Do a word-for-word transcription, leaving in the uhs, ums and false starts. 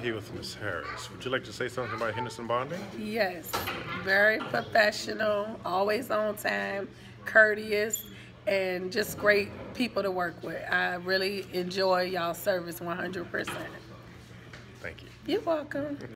here with Miz Harris. Would you like to say something about Henderson bonding? Yes, very professional, always on time, courteous, and just great people to work with. I really enjoy y'all service one hundred percent. Thank you. You're welcome.